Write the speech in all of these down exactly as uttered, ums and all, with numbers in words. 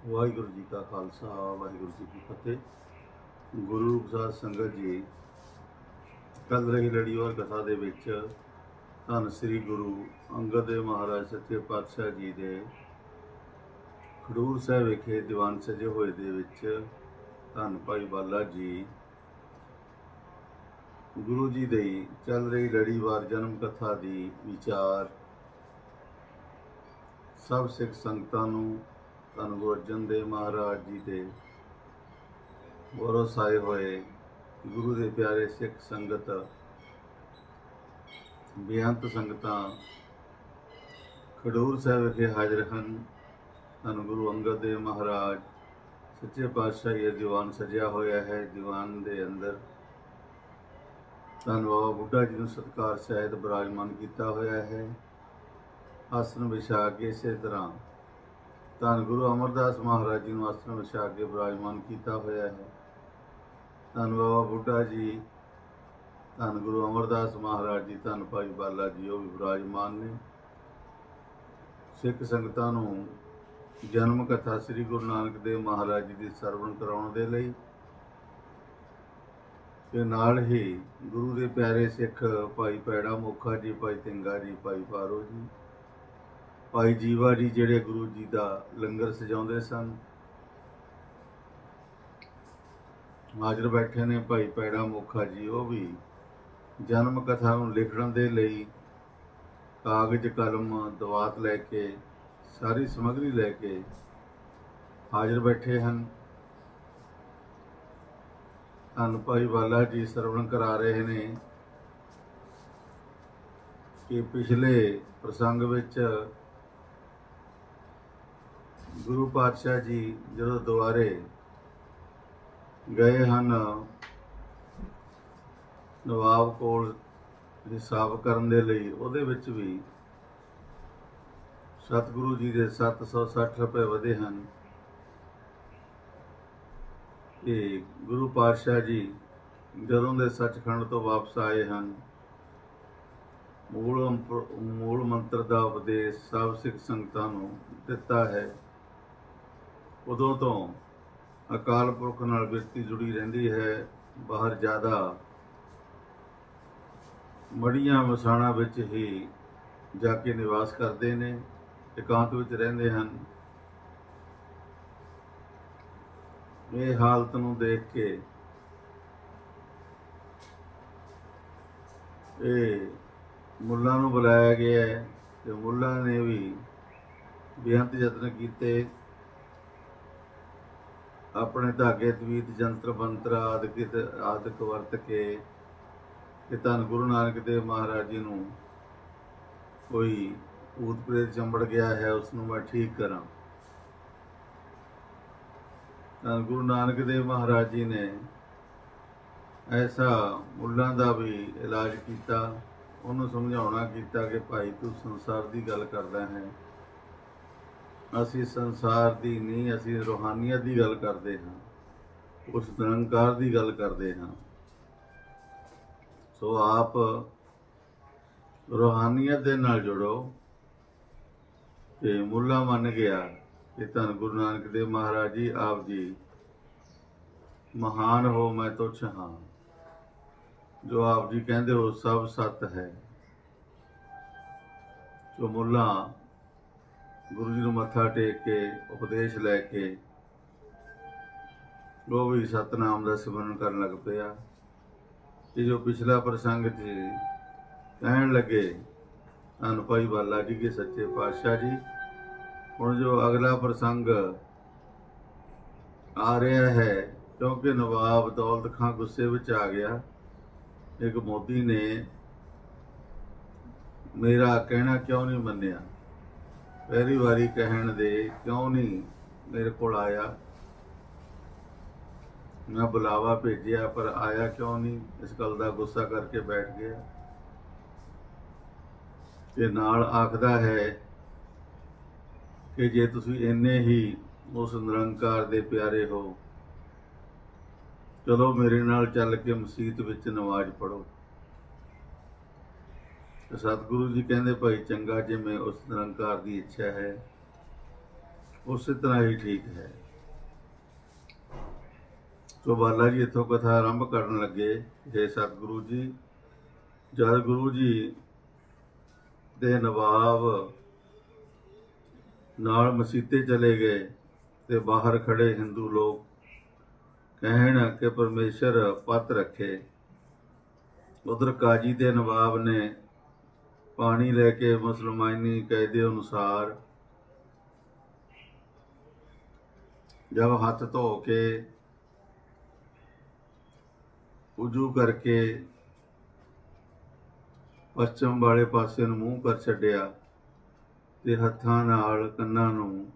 ਵਾਹਿਗੁਰੂ ਜੀ का खालसा वाहिगुरू जी की फतेह। गुरु साध संगत जी, कल रही लड़ीवार कथा दे विच धन श्री गुरु अंगद देव महाराज सच्चे पातशाह जी दे खडूर साहिब विखे दीवान सजे होए दे विच धन भाई बाला जी गुरु जी दी चल रही लड़ीवार जन्म कथा दी विचार सब सिख संगतां नूं धन गुरु अर्जन देव महाराज जी के गौरव साए होए गुरु के प्यारे सिख संगत बेअंत संगतां खडूर साहिब विखे हाजिर हैं। धन गुरु अंगद देव महाराज सच्चे पातशाह ये दीवान सजिया होया है। दीवान के अंदर धन बाबा बुढ़ा जी को सत्कार सहित विराजमान किया होया है। आसन विछा के इसे तरह धन गुरु अमरदास महाराज जी को आसन विछा के विराजमान किया होया है। धन बाबा बुढ़ा जी, धन गुरु अमरदास महाराज जी, धन भाई बाला जी वो भी विराजमान ने। सिख संगतां नूं जन्म कथा श्री गुरु नानक देव महाराज जी की सरवण कराउण दे लई ते नाल ही गुरु के प्यारे सिख भाई पैड़ा मोखा जी, भाई तिंगा जी, भाई पारो जी, भाई जीवा जी जिहड़े गुरु जी का लंगर सजाउंदे सन, हाजिर बैठे ने। भाई पैड़ा मोखा जी वो भी जन्म कथा नूं लिखण दे लई कागज कलम दवात लैके सारी समग्री लैके हाजिर बैठे हैं। धन भाई बाला जी सरवण करा रहे ने कि पिछले प्रसंग विच गुरु पातशाह जी जो दुआरे गए हैं नवाब कोल हिसाब करन दे लई, उहदे विच भी सतगुरु जी के सत्त सौ सठ रुपए वधे हैं कि गुरु पातशाह जी जदों दे सचखंड तो वापस आए हैं मूल मूल मंत्र का उपदेश सब सिख संगतां नूं दिता है। उदों तो अकाल पुरख नाल बिरती जुड़ी रहिंदी है। बाहर ज़्यादा मड़ियां मसाणा विच ही जाके निवास करते हैं, एकांत विच रहिंदे हैं। ये हालत नूं देख के ये मुल्लां नूं बुलाया गया है ते मुल्लां ने भी बेअंत यतन कीते। अपने धागे तवीत जंत्र मंत्र आदि आदਿਕ वरत के कि धन गुरु नानक देव महाराज जी नूं कोई भूत प्रेत चंबड़ गया है, उसनूं मैं ठीक करा। धन गुरु नानक देव महाराज जी ने ऐसा मुल्लां दा भी इलाज किया, उन्होंने समझाउणा किया कि भाई तू संसार की गल करदा है, असी संसार की नहीं, असी रूहानियत की गल करते हाँ, उस निरंकार की गल करते हाँ। सो आप रूहानियत दे नाल जुड़ो। ते मुल्ला मन गया कि धन गुरु नानक देव महाराज जी आप जी महान हो, मैं तुच्छ हाँ, जो आप जी कहते हो सब सत है। जो मुल्ला गुरु जी को मत्था टेक के उपदेश लैके वो भी सतनाम का सिमरन करन लग पिया। कि जो पिछला प्रसंग थे कहन लगे धन भाई बाला जी के सच्चे पातशाह जी, हुण जो अगला प्रसंग आ रहा है, क्योंकि नवाब दौलत खां गुस्से विच आ गया। एक मोदी ने मेरा कहना क्यों नहीं मन्निया, पहली बारी कहण दे क्यों नहीं मेरे को आया, मैं बुलावा भेजिया पर आया क्यों नहीं, इस गल का गुस्सा करके बैठ गया। ते नाल आखदा है कि जे तुसीं इन्ने ही उस निरंकार दे प्यारे हो, चलो मेरे नाल चल के मसीत विच नमाज पढ़ो। सतगुरु जी कहते भाई चंगा, जिमें उस निरंकार की इच्छा है ਉਸੇ ਤਰ੍ਹਾਂ ਹੀ ਠੀਕ ਹੈ। ਸੋ ਬਾਲਾ ਜੀ ਇੱਥੋਂ ਕਥਾ ਆਰੰਭ ਕਰਨ ਲੱਗੇ। हे ਸਤਿਗੁਰੂ ਜੀ, ਜਦ ਗੁਰੂ ਜੀ ਦੇ ਨਵਾਬ ਨਾਲ ਮਸੀਤੇ ਚਲੇ ਗਏ ਤੇ ਬਾਹਰ ਖੜੇ ਹਿੰਦੂ ਲੋਕ ਕਹਿਣ ਕਿ ਪਰਮੇਸ਼ਰ ਪਤ ਰੱਖੇ। ਉਧਰ ਕਾਜੀ ਦੇ ਨਵਾਬ ਨੇ ਪਾਣੀ ਲੈ ਕੇ ਮੁਸਲਮਾਨੀ ਕਾਇਦੇ ਅਨੁਸਾਰ ਜਦ ਹੱਥ ਧੋ ਕੇ ਉਜੂ ਕਰਕੇ ਪੱਛਮ ਵਾਲੇ ਪਾਸੇ ਨੂੰ ਮੂੰਹ ਕਰ ਛੱਡਿਆ ਤੇ ਹੱਥਾਂ ਨਾਲ ਕੰਨਾਂ ਨੂੰ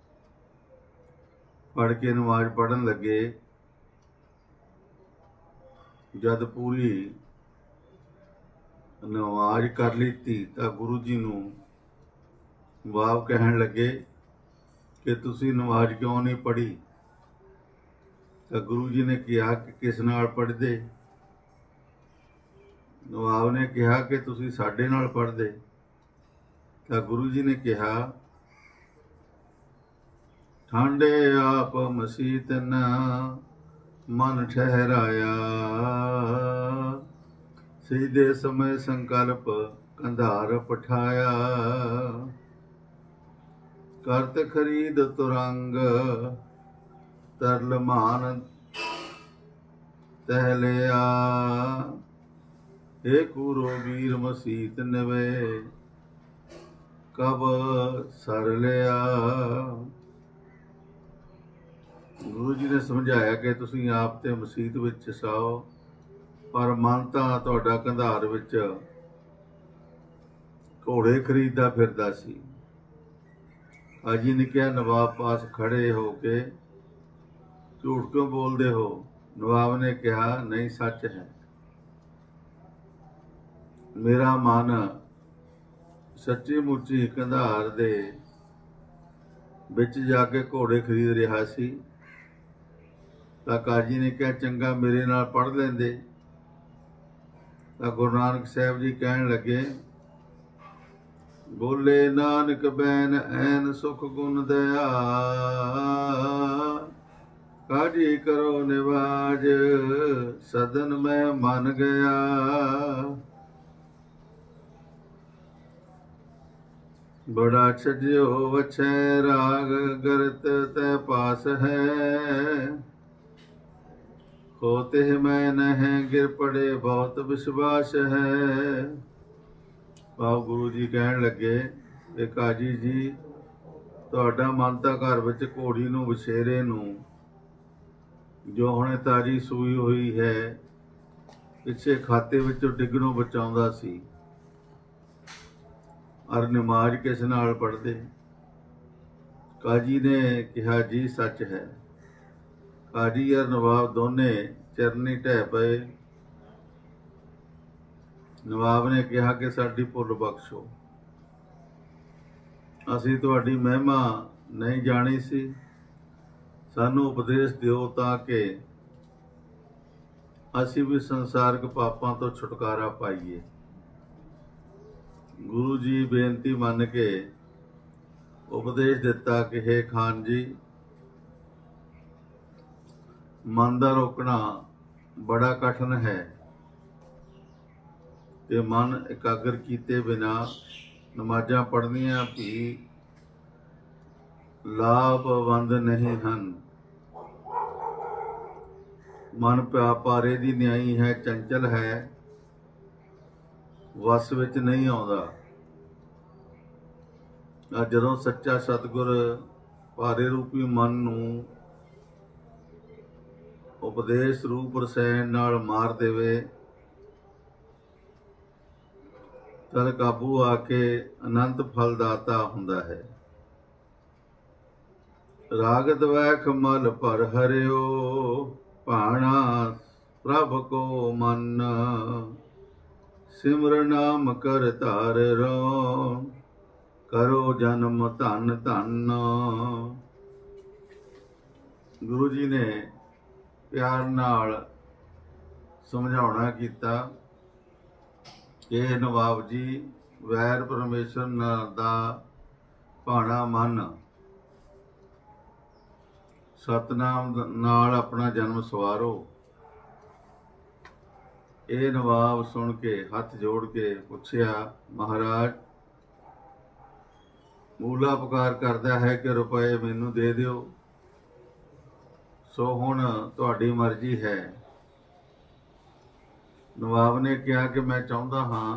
ਫੜ ਕੇ ਨਮਾਜ਼ ਪੜ੍ਹਨ ਲੱਗੇ। ਜਦ ਪੂਰੀ ਨਮਾਜ਼ ਕਰ ਲਿੱਤੀ ਤਾਂ ਗੁਰੂ ਜੀ ਨੂੰ ਨਵਾਬ ਕਹਿਣ ਲੱਗੇ ਕਿ ਤੁਸੀਂ ਨਮਾਜ਼ ਕਿਉਂ ਨਹੀਂ ਪੜ੍ਹੀ? ਤਾਂ ਗੁਰੂ ਜੀ ਨੇ ਕਿਹਾ ਕਿ ਕਿਸ ਨਾਲ ਪੜ੍ਹਦੇ? ਨਵਾਬ ਨੇ ਕਿਹਾ ਕਿ ਤੁਸੀਂ ਸਾਡੇ ਨਾਲ ਪੜ੍ਹਦੇ। ਤਾਂ ਗੁਰੂ ਜੀ ਨੇ ਕਿਹਾ, ਠਾਂਡੇ ਆਪ ਮਸੀਤ ਨਾ ਮਨ ਠਹਿਰਾਇਆ, ਸਿੱਧੇ ਸਮੇਂ ਸੰਕਲਪ ਕੰਧਾਰ ਪਠਾਇਆ, ਕਰਤ ਖਰੀਦ ਤੁਰੰਗ ਤਰਲ ਮਾਨ ਤਹਿ ਲਿਆ, ਏ ਕੂਰੋ ਵੀਰ ਮਸੀਤ ਨਵੇ ਕਬ ਸਰ ਲਿਆ। ਗੁਰੂ ਜੀ ਨੇ ਸਮਝਾਇਆ ਕਿ ਤੁਸੀਂ ਆਪ ਤੇ ਮਸੀਤ ਵਿੱਚ ਸਾਓ, ਪਰ ਮਨ ਤਾਂ ਤੁਹਾਡਾ ਕੰਧਾਰ ਵਿੱਚ ਘੋੜੇ ਖਰੀਦਦਾ ਫਿਰਦਾ ਸੀ। ਹਾਜੀ ਨੇ ਕਿਹਾ, ਨਵਾਬ ਪਾਸ ਖੜੇ ਹੋ ਕੇ ਝੂਠ ਕਿਉਂ ਬੋਲਦੇ ਹੋ? ਨਵਾਬ ਨੇ ਕਿਹਾ, ਨਹੀਂ, ਸੱਚ ਹੈ। ਮੇਰਾ ਮਨ ਸੱਚੀ ਮੁੱਚੀ ਕੰਧਾਰ ਦੇ ਵਿੱਚ ਜਾ ਕੇ ਘੋੜੇ ਖਰੀਦ ਰਿਹਾ ਸੀ। ਤਾਂ ਕਾਜੀ ਨੇ ਕਿਹਾ, ਚੰਗਾ ਮੇਰੇ ਨਾਲ ਪੜ੍ਹ ਲੈਂਦੇ। ਤਾਂ ਗੁਰੂ ਨਾਨਕ ਸਾਹਿਬ ਜੀ ਕਹਿਣ ਲੱਗੇ, ਬੋਲੇ ਨਾਨਕ ਬੈਨ ਐਨ ਸੁਖ ਗੁਣ ਦਇਆ, ਕਾਜੀ ਕਰੋ ਨਿਵਾਜ ਸਦਨ ਮੈਂ ਮਨ ਗਿਆ। ਬੜਾ ਛਜਿਓ ਵਛੈ ਰਾਗ ਗਰਤ ਤੈ ਪਾਸ ਹੈ, ਹੋਤੇ ਮੈਂ ਨਹਿ ਗਿਰ ਪੜੇ ਬਹੁਤ ਵਿਸ਼ਵਾਸ ਹੈ। ਭਾਵ ਗੁਰੂ ਜੀ ਕਹਿਣ ਲੱਗੇ ਕਿ ਕਾਜੀ ਜੀ, ਤੁਹਾਡਾ ਮਨ ਤਾਂ ਘਰ ਵਿੱਚ ਘੋੜੀ ਨੂੰ ਵਿਛੇਰੇ ਨੂੰ ਜੋ ਹੁਣੇ ਤਾਜੀ ਸੂਈ ਹੋਈ ਹੈ ਪਿੱਛੇ ਖਾਤੇ ਵਿੱਚੋਂ ਡਿੱਗਣੋਂ ਬਚਾਉਂਦਾ ਸੀ, ਔਰ ਨਮਾਜ਼ ਕਿਸ ਨਾਲ ਪੜ੍ਹਦੇ? ਕਾਜੀ ਨੇ ਕਿਹਾ, ਜੀ ਸੱਚ ਹੈ। ਕਾਜੀ ਔਰ ਨਵਾਬ ਦੋਨੇ ਚਰਨੀ ਢਹਿ ਪਏ। ਨਵਾਬ ਨੇ ਕਿਹਾ ਕਿ ਸਾਡੀ ਭੁੱਲ ਬਖਸ਼ੋ, ਅਸੀਂ ਤੁਹਾਡੀ ਮਹਿਮਾ ਨਹੀਂ ਜਾਣੀ ਸੀ, ਸਾਨੂੰ ਉਪਦੇਸ਼ ਦਿਓ ਤਾਂ ਕਿ ਅਸੀਂ ਵੀ ਸੰਸਾਰਕ ਪਾਪਾਂ ਤੋਂ ਛੁਟਕਾਰਾ ਪਾਈਏ। ਗੁਰੂ ਜੀ ਬੇਨਤੀ ਮੰਨ ਕੇ ਉਪਦੇਸ਼ ਦਿੱਤਾ ਕਿ ਹੇ ਖਾਨ ਜੀ, ਮਨ ਦਾ ਰੋਕਣਾ ਬੜਾ ਕਠਿਨ ਹੈ ਤੇ ਮਨ ਇਕਾਗਰ ਕੀਤੇ ਬਿਨਾ ਨਮਾਜ਼ਾਂ ਪੜ੍ਹਨੀਆਂ ਵੀ ਲਾਭਵੰਦ ਨਹੀਂ ਹਨ। ਮਨ ਪਿਆਪਾਰੇ ਦੀ ਨਿਆਈ ਹੈ, ਚੰਚਲ ਹੈ, ਵਸ ਵਿੱਚ ਨਹੀਂ ਆਉਂਦਾ। ਜਦੋਂ ਸੱਚਾ ਸਤਿਗੁਰ ਭਾਰੇ ਰੂਪੀ ਮਨ ਨੂੰ ਉਪਦੇਸ਼ ਰੂਪ ਰਸਾਇਣ ਨਾਲ ਮਾਰ ਦੇਵੇ, ਤਦ ਕਾਬੂ ਆ ਕੇ ਅਨੰਤ ਫਲਦਾਤਾ ਹੁੰਦਾ ਹੈ। ਰਾਗ ਦਵੈਖ ਮਲ ਭਰ ਹਰਿਓ, ਭਾਣਾ ਪ੍ਰਭ ਕੋ ਮਨ, ਸਿਮਰ ਨਾਮ ਕਰ ਧਾਰ ਰੋ, ਕਰੋ ਜਨਮ ਧਨ ਧਨ। ਗੁਰੂ ਜੀ ਨੇ ਪਿਆਰ ਨਾਲ ਸਮਝਾਉਣਾ ਕੀਤਾ ਕਿ ਨਵਾਬ ਜੀ, ਵੈਰ ਪਰਮੇਸ਼ਰ ਦਾ ਭਾਣਾ ਮਨ ਸਤਨਾਮ ਨਾਲ ਆਪਣਾ ਜਨਮ ਸਵਾਰੋ। ਇਹ ਨਵਾਬ ਸੁਣ ਕੇ ਹੱਥ ਜੋੜ ਕੇ ਪੁੱਛਿਆ, ਮਹਾਰਾਜ ਮੂਲਾ ਪੁਕਾਰ ਕਰਦਾ ਹੈ ਕਿ ਰੁਪਏ ਮੈਨੂੰ ਦੇ ਦਿਓ, ਸੋ ਹੁਣ ਤੁਹਾਡੀ ਮਰਜ਼ੀ ਹੈ। ਨਵਾਬ ਨੇ ਕਿਹਾ ਕਿ ਮੈਂ ਚਾਹੁੰਦਾ ਹਾਂ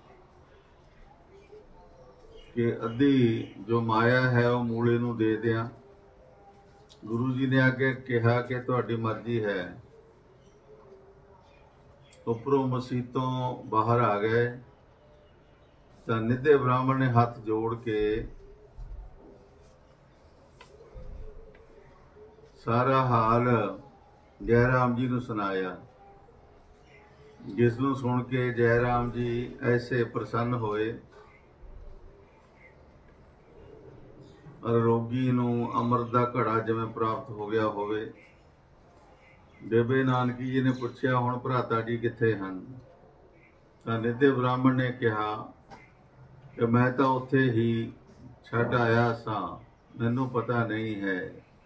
ਕਿ ਅੱਧੀ ਜੋ ਮਾਇਆ ਹੈ ਉਹ ਮੂਲੇ ਨੂੰ ਦੇ ਦਿਆਂ। ਗੁਰੂ ਜੀ ਨੇ ਆ ਕੇ ਕਿਹਾ ਕਿ ਤੁਹਾਡੀ ਮਰਜ਼ੀ ਹੈ। ਉੱਪਰੋਂ ਮਸੀਤੋਂ ਬਾਹਰ ਆ ਗਏ ਤਾਂ ਨਿੱਧੇ ਬ੍ਰਾਹਮਣ ਨੇ ਹੱਥ ਜੋੜ ਕੇ ਸਾਰਾ ਹਾਲ ਜੈ ਰਾਮ ਜੀ ਨੂੰ ਸੁਣਾਇਆ, ਜਿਸ ਨੂੰ ਸੁਣ ਕੇ ਜੈ ਰਾਮ ਜੀ ਐਸੇ ਪ੍ਰਸੰਨ ਹੋਏ ਔਰ ਰੋਗੀ ਨੂੰ ਅੰਮ੍ਰਿਤ ਦਾ ਘੜਾ ਜਿਵੇਂ ਪ੍ਰਾਪਤ ਹੋ ਗਿਆ ਹੋਵੇ। ਬੇਬੇ ਨਾਨਕੀ ਜੀ ਨੇ ਪੁੱਛਿਆ, ਹੁਣ ਭਰਾਤਾ ਜੀ ਕਿੱਥੇ ਹਨ? ਤਾਂ ਨਿੱਧੇ ਬ੍ਰਾਹਮਣ ਨੇ ਕਿਹਾ ਕਿ ਮੈਂ ਤਾਂ ਉੱਥੇ ਹੀ ਛੱਡ ਆਇਆ ਸਾਂ, ਮੈਨੂੰ ਪਤਾ ਨਹੀਂ ਹੈ।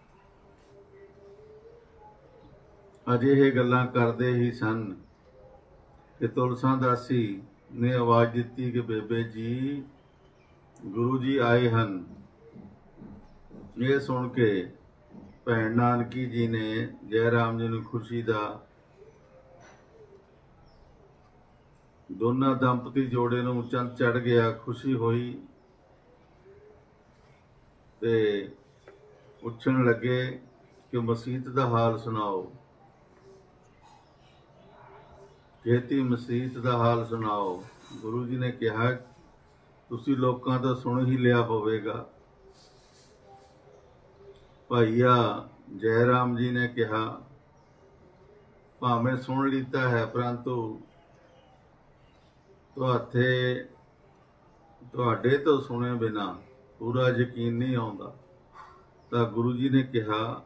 ਅਜੇ ਇਹ ਗੱਲਾਂ ਕਰਦੇ ਹੀ ਸਨ ਕਿ ਤੁਲਸਾਂ ਦਾਸੀ ਨੇ ਆਵਾਜ਼ ਦਿੱਤੀ ਕਿ ਬੇਬੇ ਜੀ ਗੁਰੂ ਜੀ ਆਏ ਹਨ। ਇਹ ਸੁਣ ਕੇ ਭੈਣ ਨਾਨਕੀ ਜੀ ਨੇ ਜੈ ਰਾਮ ਜੀ ਨੂੰ ਖੁਸ਼ੀ ਦਾ, ਦੋਨਾਂ ਦੰਪਤੀ ਜੋੜੇ ਨੂੰ ਚੰਦ ਚੜ ਗਿਆ, ਖੁਸ਼ੀ ਹੋਈ ਤੇ ਪੁੱਛਣ ਲੱਗੇ ਕਿ ਮਸੀਤ ਦਾ ਹਾਲ ਸੁਣਾਓ, ਖੇਤੀ ਮਸੀਤ ਦਾ ਹਾਲ ਸੁਣਾਓ। ਗੁਰੂ ਜੀ ਨੇ ਕਿਹਾ, ਤੁਸੀਂ ਲੋਕਾਂ ਤੋਂ ਸੁਣ ਹੀ ਲਿਆ ਹੋਵੇਗਾ। ਭਾਈਆ ਜੈ ਰਾਮ ਜੀ ਨੇ ਕਿਹਾ, ਭਾਵੇਂ ਸੁਣ ਲੀਤਾ ਹੈ ਪਰੰਤੂ ਤੁਹਾਥੇ ਤੁਹਾਡੇ ਤੋਂ ਸੁਣੇ ਬਿਨਾ ਪੂਰਾ ਯਕੀਨ ਨਹੀਂ ਆਉਂਦਾ। ਤਾਂ ਗੁਰੂ ਜੀ ਨੇ ਕਿਹਾ,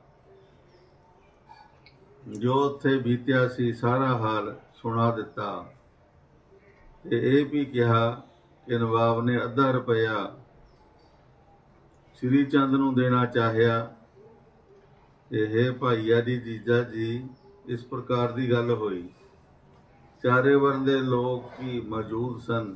ਜੋ ਉੱਥੇ ਬੀਤਿਆ ਸੀ ਸਾਰਾ ਹਾਲ ਸੁਣਾ ਦਿੱਤਾ ਤੇ ਇਹ ਵੀ ਕਿਹਾ ਕਿ ਨਵਾਬ ਨੇ ਅੱਧਾ ਰੁਪਇਆ ਸ੍ਰੀ ਚੰਦ ਨੂੰ ਦੇਣਾ ਚਾਹਿਆ। ਇਹ ਭਾਈਆ ਦੀ ਜੀਜਾ ਜੀ ਇਸ ਪ੍ਰਕਾਰ ਦੀ ਗੱਲ ਹੋਈ। ਚਾਰੇ ਵਰਨ ਦੇ ਲੋਕ ਹੀ ਮੌਜੂਦ ਸਨ।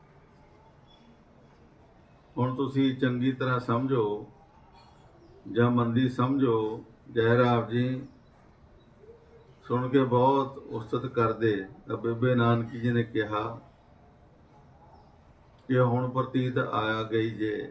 ਹੁਣ ਤੁਸੀਂ ਚੰਗੀ ਤਰ੍ਹਾਂ ਸਮਝੋ ਜਾਂ ਮੰਦੀ ਸਮਝੋ। ਜੈ ਰਾਮ ਜੀ ਸੁਣ ਕੇ ਬਹੁਤ ਉਸਤਤ ਕਰਦੇ ਤਾਂ ਬੇਬੇ ਨਾਨਕੀ ਜੀ ਨੇ ਕਿਹਾ ਕਿ ਹੁਣ ਪ੍ਰਤੀਤ ਆਇਆ ਗਈ ਜੇ।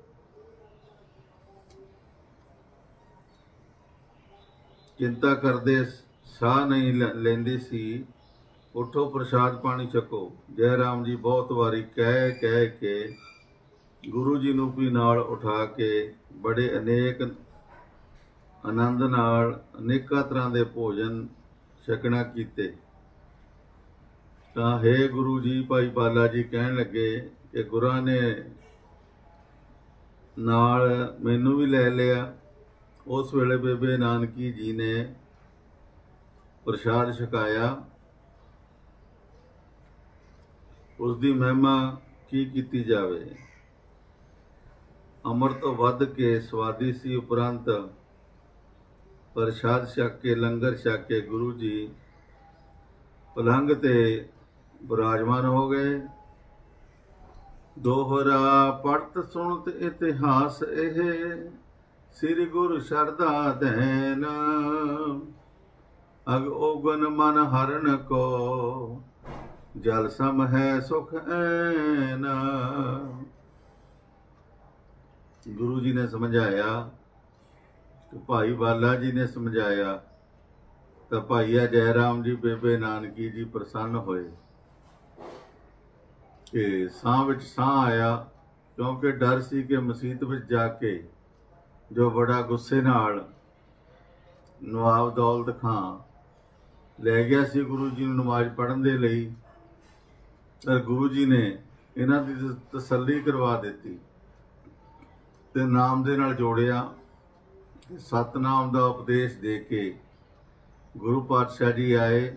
ਚਿੰਤਾ ਕਰਦੇ ਸਾਹ ਨਹੀਂ ਲੈਂਦੀ ਸੀ। ਉਠੋ ਪ੍ਰਸ਼ਾਦ ਪਾਣੀ ਛਕੋ। ਜੈ ਰਾਮ ਜੀ ਬਹੁਤ ਵਾਰੀ ਕਹਿ ਕਹਿ ਕੇ ਗੁਰੂ ਜੀ ਨੂੰ ਵੀ ਨਾਲ ਉਠਾ ਕੇ ਬੜੇ ਅਨੇਕ ਆਨੰਦ ਨਾਲ ਅਨੇਕਾਂ ਤਰ੍ਹਾਂ ਦੇ ਭੋਜਨ ਛਕਣਾ ਕੀਤੇ। ਤਾਂ ਹੇ ਗੁਰੂ ਜੀ, ਭਾਈ ਬਾਲਾ ਜੀ ਕਹਿਣ ਲੱਗੇ ਕਿ ਗੁਰਾਂ ਨੇ ਨਾਲ ਮੈਨੂੰ ਵੀ ਲੈ ਲਿਆ। ਉਸ ਵੇਲੇ ਬੇਬੇ ਨਾਨਕੀ ਜੀ ਨੇ ਪ੍ਰਸ਼ਾਦ ਛਕਾਇਆ। ਉਸ ਦੀ ਮਹਿਮਾ ਕੀ ਕੀਤੀ ਜਾਵੇ। ਅੰਮ੍ਰਿਤ ਤੋਂ ਵੱਧ ਕੇ ਸਵਾਦੀ ਸੀ। ਉਪਰੰਤ ਪ੍ਰਸ਼ਾਦ ਛਕ ਕੇ ਲੰਗਰ ਛਕ ਕੇ ਗੁਰੂ ਜੀ ਪਲੰਘ ਤੇ ਬਿਰਾਜਮਾਨ ਹੋ ਗਏ। ਦੋਹਰਾ ਪੜਤ ਸੁਣਤ ਇਤਿਹਾਸ ਇਹ, ਸ੍ਰੀ ਗੁਰੂ ਸ਼ਰਧਾ ਦੇਨ, ਅਗ ਓਗਨ ਮਨ ਹਰਨ ਕੋ, ਜਲ ਸਮ ਹੈ ਸੁਖ ਐਨ। ਗੁਰੂ ਜੀ ਨੇ ਸਮਝਾਇਆ, ਭਾਈ ਬਾਲਾ ਜੀ ਨੇ ਸਮਝਾਇਆ ਤਾਂ ਭਾਈਆ ਜੈ ਰਾਮ ਜੀ ਬੇਬੇ ਨਾਨਕੀ ਜੀ ਪ੍ਰਸੰਨ ਹੋਏ ਕਿ ਸਾਹ ਵਿੱਚ ਸਾਹ ਆਇਆ, ਕਿਉਂਕਿ ਡਰ ਸੀ ਕਿ ਮਸੀਤ ਵਿੱਚ ਜਾ ਕੇ ਜੋ ਬੜਾ ਗੁੱਸੇ ਨਾਲ ਨਵਾਬ ਦੌਲਤ ਖਾਂ ਲੈ ਗਿਆ ਸੀ ਗੁਰੂ ਜੀ ਨੂੰ ਨਮਾਜ਼ ਪੜ੍ਹਨ ਦੇ ਲਈ, ਤਾਂ ਗੁਰੂ ਜੀ ਨੇ ਇਹਨਾਂ ਦੀ ਤਸੱਲੀ ਕਰਵਾ ਦਿੱਤੀ ਤੇ ਨਾਮ ਦੇ ਨਾਲ ਜੋੜਿਆ। ਸਤਨਾਮ ਦਾ ਉਪਦੇਸ਼ ਦੇ ਕੇ ਗੁਰੂ ਪਾਤਸ਼ਾਹ ਜੀ ਆਏ।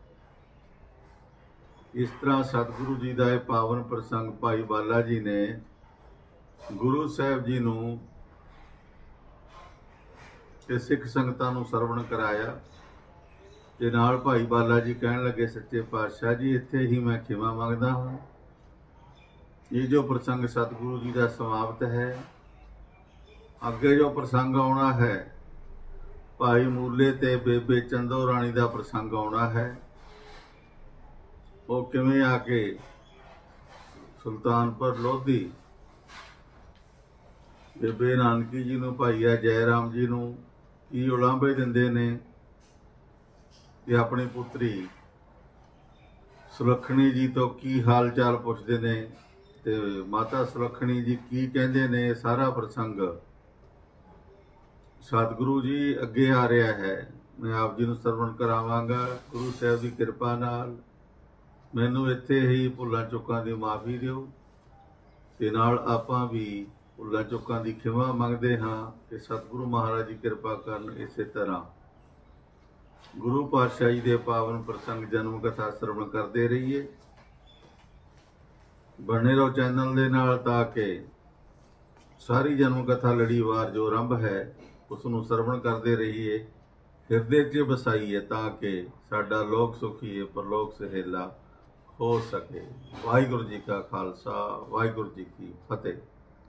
ਇਸ ਤਰ੍ਹਾਂ ਸਤਿਗੁਰੂ ਜੀ ਦਾ ਇਹ ਪਾਵਨ ਪ੍ਰਸੰਗ ਭਾਈ ਬਾਲਾ ਜੀ ਨੇ ਗੁਰੂ ਸਾਹਿਬ ਜੀ ਨੂੰ ਤੇ ਸਿੱਖ ਸੰਗਤਾਂ ਨੂੰ ਸਰਵਣ ਕਰਾਇਆ ਤੇ ਨਾਲ ਭਾਈ ਬਾਲਾ ਜੀ ਕਹਿਣ ਲੱਗੇ, ਸੱਚੇ ਪਾਤਸ਼ਾਹ ਜੀ ਇੱਥੇ ਹੀ ਮੈਂ ਖਿਮਾ ਮੰਗਦਾ ਹਾਂ। ਇਹ ਜੋ ਪ੍ਰਸੰਗ ਸਤਿਗੁਰੂ ਜੀ ਦਾ ਸਮਾਪਤ ਹੈ। ਅੱਗੇ ਜੋ ਪ੍ਰਸੰਗ ਆਉਣਾ ਹੈ, ਭਾਈ ਮੂਲੇ ਤੇ ਬੇਬੇ ਚੰਦੋ ਰਾਣੀ ਦਾ ਪ੍ਰਸੰਗ ਆਉਣਾ ਹੈ। ਉਹ ਕਿਵੇਂ ਆ ਕੇ ਸੁਲਤਾਨਪੁਰ ਲੋਧੀ ਬੇਬੇ ਨਾਨਕੀ ਜੀ ਨੂੰ, ਭਾਈਆ ਜੈ ਰਾਮ ਜੀ ਨੂੰ ਕੀ ਉਲਾਂਭੇ ਦਿੰਦੇ ਨੇ ਕਿ ਆਪਣੀ ਪੁੱਤਰੀ ਸੁਲੱਖਣੀ ਜੀ ਤੋਂ ਕੀ ਹਾਲ ਚਾਲ ਪੁੱਛਦੇ ਨੇ ਤੇ ਮਾਤਾ ਸੁਲੱਖਣੀ ਜੀ ਕੀ ਕਹਿੰਦੇ ਨੇ। ਸਾਰਾ ਪ੍ਰਸੰਗ ਸਤਿਗੁਰੂ ਜੀ ਅੱਗੇ ਆ ਰਿਹਾ ਹੈ। ਮੈਂ ਆਪ ਜੀ ਨੂੰ ਸਰਵਣ ਕਰਾਵਾਂਗਾ। ਗੁਰੂ ਸਾਹਿਬ ਦੀ ਕਿਰਪਾ ਨਾਲ ਮੈਨੂੰ ਇੱਥੇ ਹੀ ਭੁੱਲਾਂ ਚੁੱਕਾਂ ਦੀ ਮਾਫੀ ਦਿਓ ਤੇ ਨਾਲ ਆਪਾਂ ਵੀ ਭੁੱਲਾਂ ਚੁੱਕਾਂ ਦੀ ਖਿਮਾ ਮੰਗਦੇ ਹਾਂ ਕਿ ਸਤਿਗੁਰੂ ਮਹਾਰਾਜ ਜੀ ਕਿਰਪਾ ਕਰਨ। ਇਸੇ ਤਰ੍ਹਾਂ ਗੁਰੂ ਪਾਤਸ਼ਾਹੀ ਦੇ ਪਾਵਨ ਪ੍ਰਸੰਗ ਜਨਮ ਕਥਾ ਸਰਵਣ ਕਰਦੇ ਰਹੀਏ। ਬਣੇ ਰਹੋ ਚੈਨਲ ਦੇ ਨਾਲ ਤਾਂ ਕਿ ਸਾਰੀ ਜਨਮ ਕਥਾ ਲੜੀਵਾਰ ਜੋ ਆਰੰਭ ਹੈ ਉਸ ਨੂੰ ਸਰਵਣ ਕਰਦੇ ਰਹੀਏ, ਹਿਰਦੇ 'ਚ ਵਸਾਈਏ ਤਾਂ ਕਿ ਸਾਡਾ ਲੋਕ ਸੁਖੀ ਪਰਲੋਕ ਸਹੇਲਾ ਹੋ ਸਕੇ। ਵਾਹਿਗੁਰੂ ਜੀ ਕਾ ਖਾਲਸਾ, ਵਾਹਿਗੁਰੂ ਜੀ ਕੀ ਫਤਿਹ।